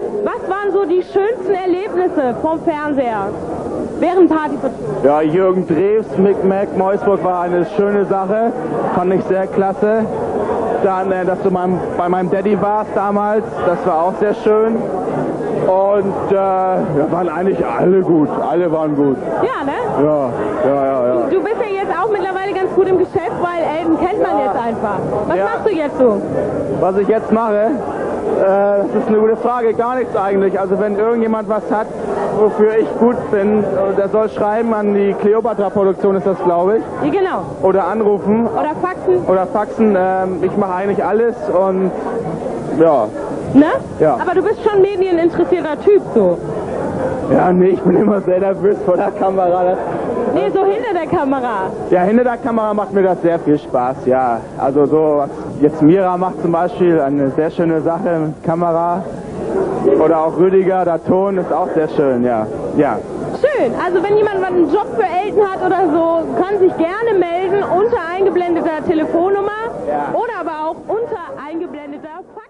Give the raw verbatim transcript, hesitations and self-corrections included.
Was waren so die schönsten Erlebnisse vom Fernseher während Partyvertretung? Ja, Jürgen Drews, Mick Mac, Meusburg war eine schöne Sache, fand ich sehr klasse. Dann, äh, dass du mein, bei meinem Daddy warst damals, das war auch sehr schön. Und äh, ja, waren eigentlich alle gut, alle waren gut. Ja, ne? Ja, ja, ja, ja. Du bist ja jetzt auch mittlerweile ganz gut im Geschäft, weil Elton kennt man Ja. jetzt einfach. Was Ja. machst du jetzt so? Was ich jetzt mache, äh, das ist eine gute Frage, gar nichts eigentlich. Also wenn irgendjemand was hat, wofür ich gut bin, der soll schreiben an die Kleopatra-Produktion, ist das, glaube ich. Ja, genau. Oder anrufen. Oder Faxen. Oder faxen. Ähm, ich mache eigentlich alles und ja. Ne? Ja. Aber du bist schon medieninteressierter Typ, so. Ja, nee, ich bin immer sehr nervös vor der Kamera. Das, Nee, so hinter der Kamera. ja, hinter der Kamera macht mir das sehr viel Spaß, ja. Also so, was jetzt Mira macht zum Beispiel, eine sehr schöne Sache mit Kamera. Oder auch Rüdiger, der Ton ist auch sehr schön, ja. Ja. Schön. Also wenn jemand mal einen Job für Elton hat oder so, kann sich gerne melden unter eingeblendeter Telefonnummer Ja. oder aber auch unter eingeblendeter Fax.